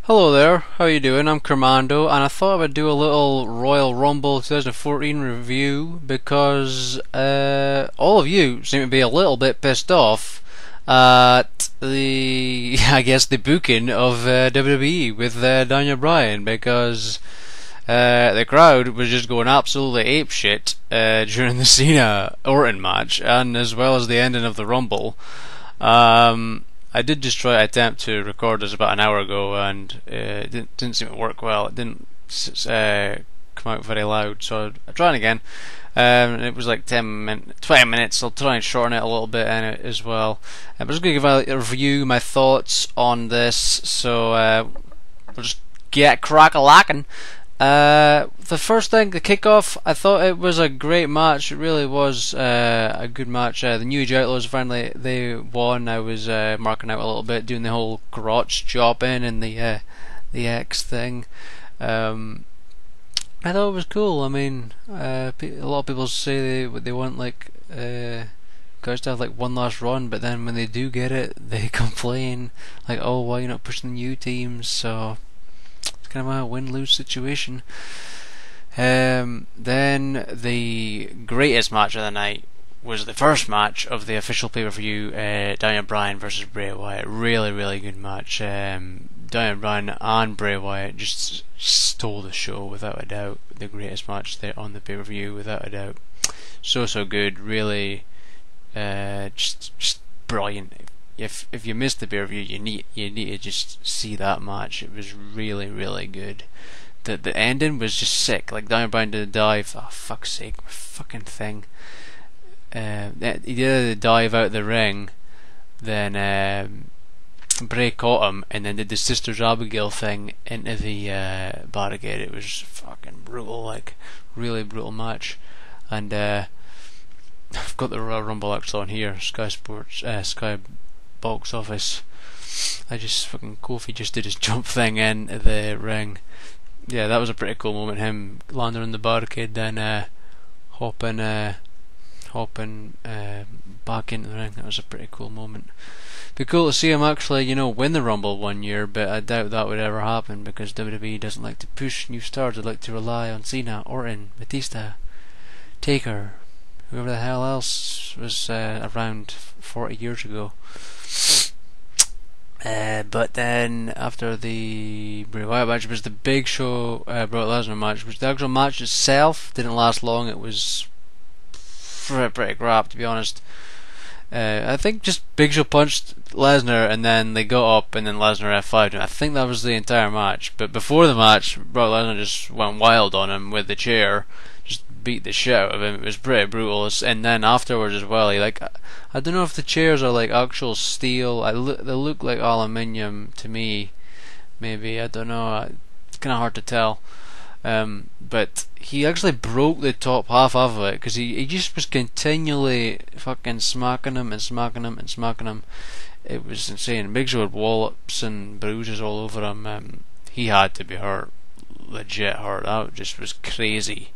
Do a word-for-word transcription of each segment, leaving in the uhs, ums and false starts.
Hello there, how you doing? I'm Commando, and I thought I would do a little Royal Rumble twenty fourteen review because uh, all of you seem to be a little bit pissed off at the, I guess, the booking of uh, W W E with uh, Daniel Bryan, because uh, the crowd was just going absolutely apeshit uh, during the Cena Orton match, and as well as the ending of the Rumble. Um, I did just try to attempt to record this about an hour ago, and uh, it didn't, didn't seem to work well. It didn't uh, come out very loud, so I tried again. Um, it was like ten min twenty minutes. I'll try and shorten it a little bit in it as well. I'm just going to give a review, my thoughts on this. So uh, we'll just get crack-a-lacking. Uh, the first thing, the kickoff, I thought it was a great match. It really was uh, a good match. Uh, the New Age Outlaws finally they won. I was uh, marking out a little bit, doing the whole crotch chopping and the uh, the X thing. Um, I thought it was cool. I mean, uh, a lot of people say they they want like uh, guys to have like one last run, but then when they do get it, they complain like, "Oh, why you're not pushing the new teams?" So kind of a win-lose situation. Um, then the greatest match of the night was the first match of the official pay-per-view, uh, Daniel Bryan versus Bray Wyatt. Really, really good match. Um, Daniel Bryan and Bray Wyatt just stole the show without a doubt. The greatest match there on the pay-per-view without a doubt. So so good. Really, uh, just just brilliant. If if you missed the pay-per-view, you need you need to just see that match. It was really really good. The the ending was just sick. Like Daniel Bryan did a dive. Oh fuck's sake, my fucking thing. Uh, he did a dive out the ring. Then um, Bray caught him, and then did the Sisters Abigail thing into the uh, barricade. It was fucking brutal. Like really brutal match. And uh, I've got the Royal Rumble actually on here. Sky Sports. Uh, Sky. Box office. I just fucking Kofi just did his jump thing into the ring. Yeah, that was a pretty cool moment. Him landing on the barricade, then uh, hopping, uh, hopping uh, back into the ring. That was a pretty cool moment. Be cool to see him actually, you know, win the Rumble one year, but I doubt that would ever happen because W W E doesn't like to push new stars. They like to rely on Cena, Orton, Batista, Taker, whoever the hell else was uh, around forty years ago. Uh, but then after the Bray Wyatt match was the Big Show uh, Brock Lesnar match, which the actual match itself didn't last long. It was pretty, pretty crap, to be honest. Uh, I think just Big Show punched Lesnar and then they got up and then Lesnar F fived him. I think that was the entire match. But before the match, Brock Lesnar just went wild on him with the chair. Just beat the shit out of him. It was pretty brutal. And then afterwards as well, he like I don't know if the chairs are like actual steel. I lo they look like aluminium to me. Maybe I don't know. It's kind of hard to tell. Um, but he actually broke the top half of it because he he just was continually fucking smacking him and smacking him and smacking him. It was insane. Big Show had wallops and bruises all over him. Um, he had to be hurt, legit hurt. That just was crazy.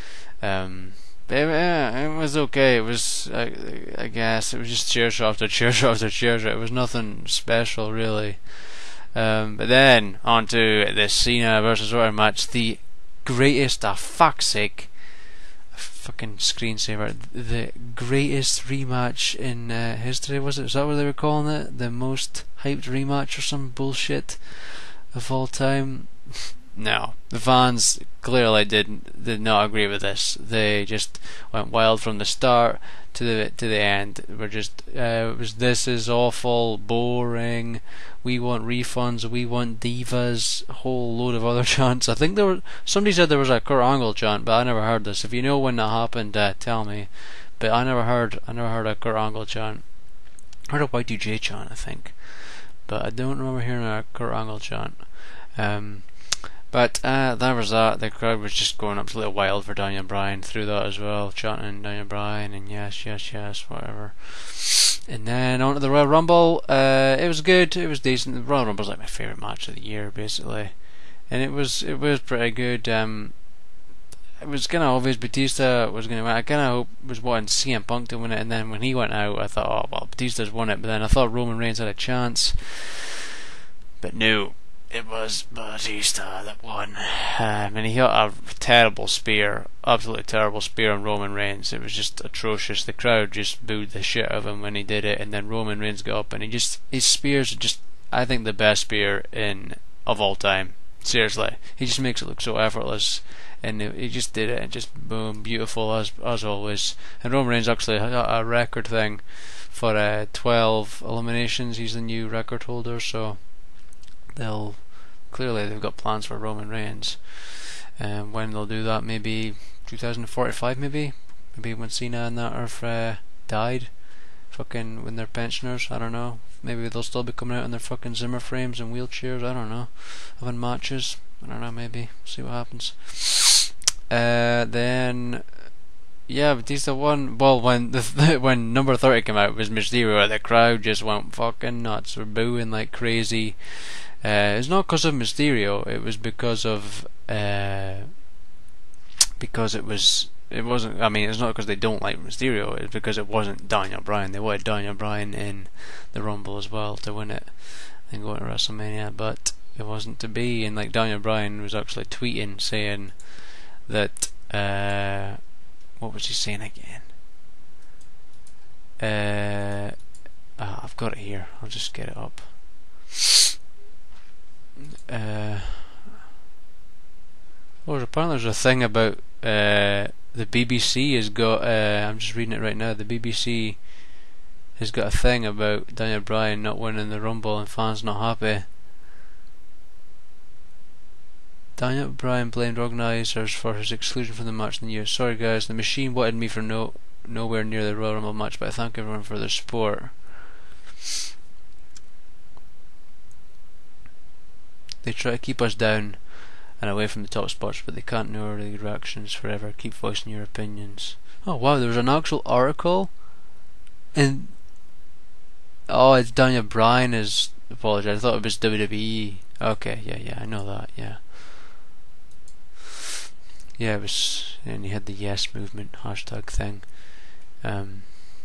Um, but yeah, it was okay. It was, I, I guess, it was just chair shot after chair shot after chair shot. It was nothing special, really. Um, but then on to the Cena versus Orton match, the greatest, ah, fuck's sake, fucking screensaver, the greatest rematch in uh, history. Was it? Is that what they were calling it? The most hyped rematch or some bullshit of all time? No, the fans clearly didn't did not agree with this. They just went wild from the start to the to the end. We're just uh, it was this is awful, boring. We want refunds. We want divas. A whole load of other chants. I think there were somebody said there was a Kurt Angle chant, but I never heard this. If you know when that happened, uh, tell me. But I never heard I never heard a Kurt Angle chant. I heard a Y two J chant, I think, but I don't remember hearing a Kurt Angle chant. Um. But uh, that was that. The crowd was just going absolutely wild for Daniel Bryan through that as well, chanting Daniel Bryan and yes, yes, yes, whatever. And then on to the Royal Rumble. Uh, it was good. It was decent. The Royal Rumble was like my favourite match of the year, basically, and it was it was pretty good. Um, it was kind of obvious Batista was going to win. I kind of hope was wanting C M Punk to win it, and then when he went out, I thought, oh well, Batista's won it. But then I thought Roman Reigns had a chance, but no. it was Batista that won. Um, and he got a terrible spear, absolutely terrible spear on Roman Reigns. It was just atrocious. The crowd just booed the shit out of him when he did it, and then Roman Reigns got up and he just, his spears are just, I think, the best spear in of all time. Seriously, he just makes it look so effortless, and he just did it, and just boom, beautiful as as always. And Roman Reigns actually got a record thing for uh, twelve eliminations. He's the new record holder, so they'll clearly they've got plans for Roman Reigns. And um, when they'll do that, maybe two thousand forty-five, maybe, maybe when Cena and that have uh, died, fucking when they're pensioners. I don't know. Maybe they'll still be coming out in their fucking Zimmer frames and wheelchairs. I don't know. Having matches. I don't know. Maybe see what happens. Uh, then. Yeah, Batista won. Well, when the when number thirty came out, it was Mysterio. The crowd just went fucking nuts. We're booing like crazy. Uh, it's not because of Mysterio. It was because of uh, because it was it wasn't. I mean, it's not because they don't like Mysterio. It's because it wasn't Daniel Bryan. They wanted Daniel Bryan in the Rumble as well to win it and go to WrestleMania, but it wasn't to be. And like Daniel Bryan was actually tweeting saying that. Uh, What was he saying again? Uh, ah, I've got it here. I'll just get it up. Uh, well, apparently there's a thing about uh, the B B C has got. Uh, I'm just reading it right now. The B B C has got a thing about Daniel Bryan not winning the Rumble and fans not happy. Daniel Bryan blamed organisers for his exclusion from the match in the U S. Sorry guys, the machine wanted me for no nowhere near the Royal Rumble match, but I thank everyone for their support. They try to keep us down and away from the top spots, but they can't ignore the reactions forever. Keep voicing your opinions. Oh wow, there was an actual article in. Oh, it's Daniel Bryan is apologised. I thought it was W W E. Okay, yeah, yeah, I know that, yeah. Yeah, it was, and he had the yes movement hashtag thing. Um,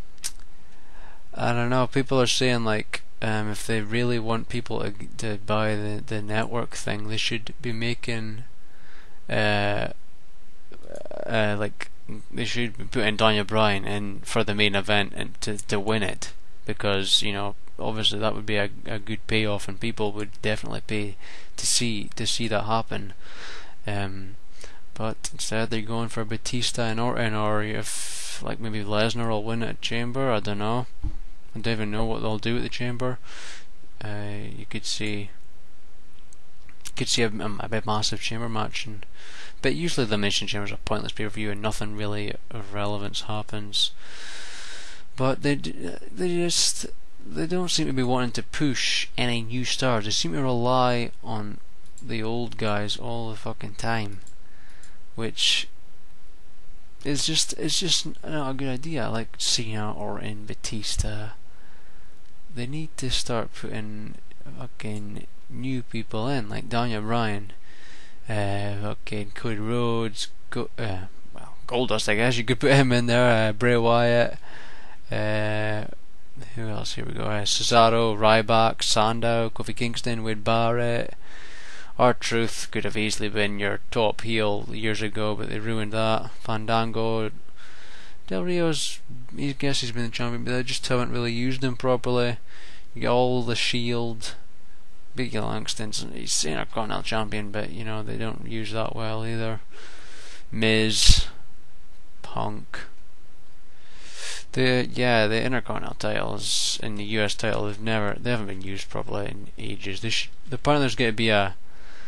I don't know. People are saying like, um, if they really want people to, to buy the the network thing, they should be making, uh, uh, like they should be putting Daniel Bryan in for the main event and to to win it, because you know obviously that would be a a good payoff, and people would definitely pay to see to see that happen. Um. But instead they're going for Batista and Orton, or if like maybe Lesnar will win at Chamber. I don't know. I don't even know what they'll do at the Chamber. Uh, you could see, you could see a, a big massive Chamber match, and but usually the Elimination Chamber is a pointless pay-per-view and nothing really of relevance happens. But they they just they don't seem to be wanting to push any new stars. They seem to rely on the old guys all the fucking time, which is just it's just not a good idea. Like Cena or in Batista, they need to start putting fucking new people in, like Daniel Bryan, uh, fucking Cody Rhodes, Go, uh, well Goldust, I guess you could put him in there. Uh, Bray Wyatt, uh, who else? Here we go. Uh, Cesaro, Ryback, Sandow, Kofi Kingston, Wade Barrett. R-Truth could have easily been your top heel years ago, but they ruined that. Fandango, Del Rio's, I guess he's been the champion, but they just haven't really used him properly. You get all the Shield, Biggie Langston's, he's Intercontinental champion, but you know they don't use that well either. Miz, Punk. The yeah, the Intercontinental titles and the U S title they've never they haven't been used properly in ages. They sh- apparently there's going to be a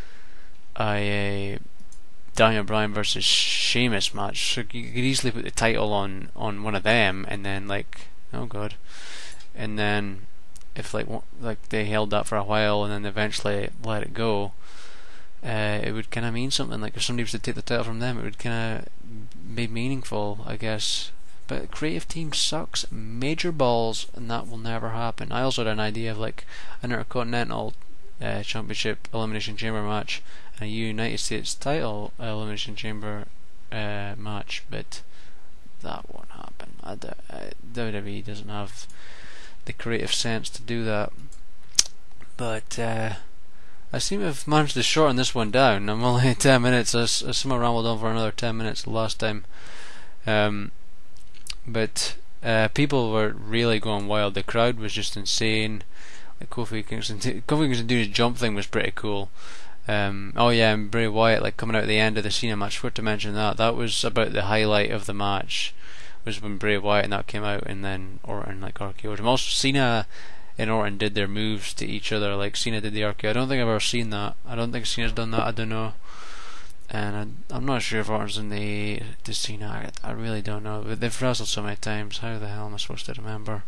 a Daniel Bryan versus Sheamus match, so you could easily put the title on on one of them, and then like oh god, and then if like like they held that for a while and then eventually let it go, uh, it would kind of mean something. Like if somebody was to take the title from them, it would kind of be meaningful, I guess. But creative team sucks major balls, and that will never happen. I also had an idea of like an Intercontinental uh, Championship Elimination Chamber match and a United States title Elimination Chamber uh, match, but that won't happen. I d- I, W W E doesn't have the creative sense to do that. But uh, I seem to have managed to shorten this one down. I'm only at ten minutes. I, I somehow rambled on for another ten minutes the last time. Um, but uh, people were really going wild. The crowd was just insane. Like Kofi Kingston, Kofi Kingston doing his jump thing was pretty cool. Um, oh yeah, and Bray Wyatt like coming out at the end of the Cena match. Forgot to mention that. That was about the highlight of the match. Was when Bray Wyatt and that came out, and then Orton like R K O'd him. Also, Cena and Orton did their moves to each other. Like Cena did the R K O. I don't think I've ever seen that. I don't think Cena's done that. I don't know. And I, I'm not sure if Orton's in the the Cena. I, I really don't know. But they've wrestled so many times. How the hell am I supposed to remember?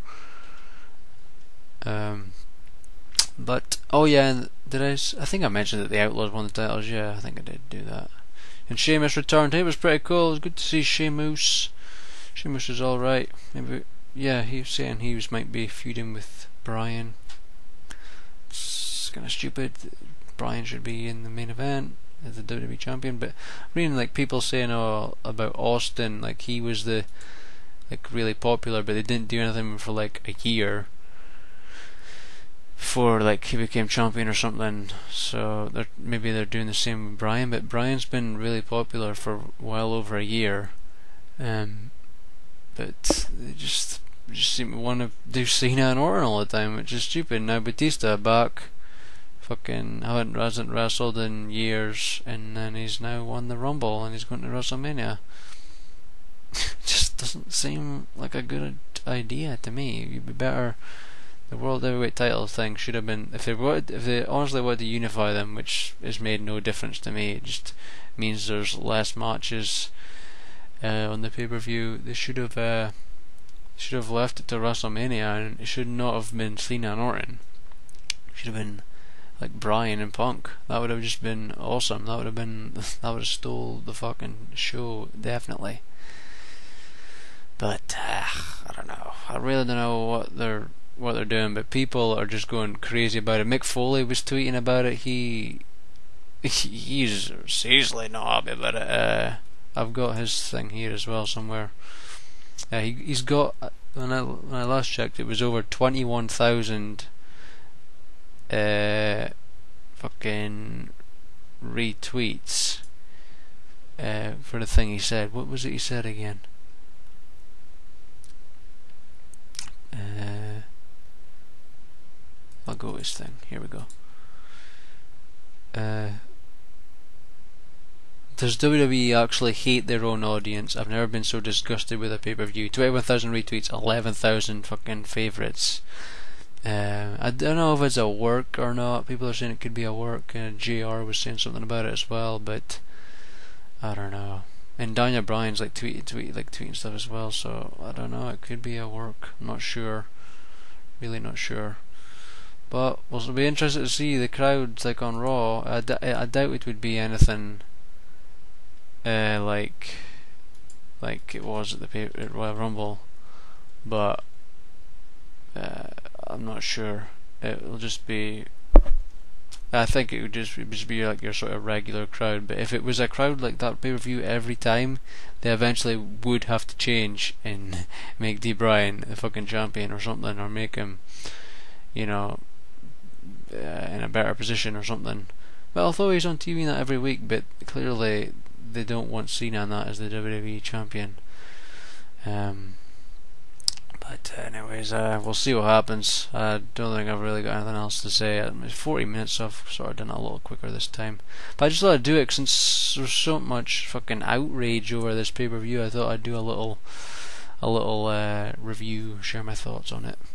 Um. But oh yeah, did I? I think I mentioned that the Outlaws won the titles. Yeah, I think I did do that. And Sheamus returned. It was pretty cool. It was good to see Sheamus. Sheamus is all right. Maybe yeah. He was saying he was might be feuding with Bryan. It's kind of stupid. Bryan should be in the main event as the W W E champion. But reading like people saying oh about Austin, like he was the like really popular, but they didn't do anything for like a year before like he became champion or something. So they're, maybe they're doing the same with Bryan, but Bryan's been really popular for well over a year. Um, but they just just seem to want to do Cena and Orton all the time, which is stupid. Now Batista back, fucking hasn't hasn't wrestled in years, and then he's now won the Rumble and he's going to WrestleMania. Just doesn't seem like a good idea to me. You'd be better. The World Heavyweight title thing should have been, if they wanted, if they honestly wanted to unify them, which has made no difference to me. It just means there's less matches uh, on the pay-per-view. They should have uh, should have left it to WrestleMania, and it should not have been Cena and Orton. It should have been like Bryan and Punk. That would have just been awesome. That would have been that would have stole the fucking show definitely. But uh, I don't know. I really don't know what they're what they're doing, but people are just going crazy about it. Mick Foley was tweeting about it. He he's seriously not happy about it. Uh, I've got his thing here as well somewhere. Uh, he he's got when I when I last checked, it was over twenty one thousand uh fucking retweets uh for the thing he said. What was it he said again? Uh. I'll go with this thing. Here we go. Uh, does W W E actually hate their own audience? I've never been so disgusted with a pay-per-view. twenty-one thousand retweets, eleven thousand fucking favourites. Uh, I don't know if it's a work or not. People are saying it could be a work. Uh, J R was saying something about it as well, but I don't know. And Daniel Bryan's like tweet, tweet, like tweeting stuff as well. So I don't know. It could be a work. I'm not sure. Really not sure. But we'll be interested to see the crowds like on Raw. I, d I doubt it would be anything uh, like like it was at the pay at Royal Rumble, but uh, I'm not sure. It'll just be. I think it would just, it would just be like your sort of regular crowd. But if it was a crowd like that pay per view every time, they eventually would have to change and make D. Bryan the fucking champion or something, or make him, you know. Uh, in a better position or something. But although he's on T V and that every week, but clearly they don't want Cena and that as the W W E champion. Um, but anyways, uh, we'll see what happens. I don't think I've really got anything else to say. It's forty minutes, so I've sort of done it a little quicker this time. But I just thought I'd do it since there's so much fucking outrage over this pay-per-view. I thought I'd do a little, a little uh, review, share my thoughts on it.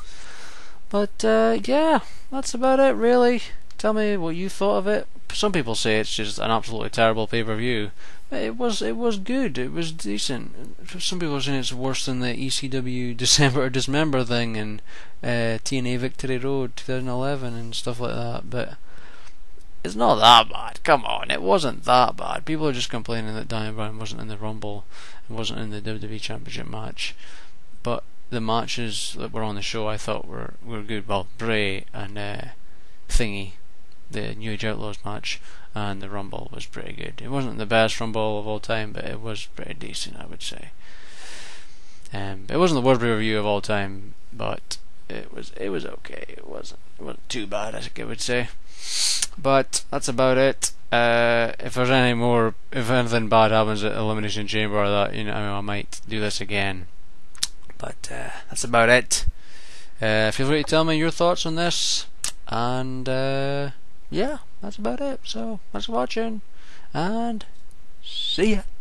But uh, yeah, that's about it really. Tell me what you thought of it. Some people say it's just an absolutely terrible pay-per-view. It was it was good. It was decent. Some people are saying it's worse than the E C W December or Dismember thing and uh, T N A Victory Road twenty eleven and stuff like that. But it's not that bad. Come on, it wasn't that bad. People are just complaining that Daniel Bryan wasn't in the Rumble and wasn't in the W W E Championship match. But the matches that were on the show I thought were, were good. Well, Bray and uh, Thingy, the New Age Outlaws match, and the Rumble was pretty good. It wasn't the best Rumble of all time, but it was pretty decent, I would say. Um, it wasn't the worst pay-per-view of all time, but it was it was okay. It wasn't it wasn't too bad, I think I would say. But that's about it. Uh, if there's any more, if anything bad happens at Elimination Chamber or that, you know, I might do this again. But uh, that's about it. Uh, feel free to tell me your thoughts on this, and uh, yeah, that's about it. So thanks for watching, and see ya.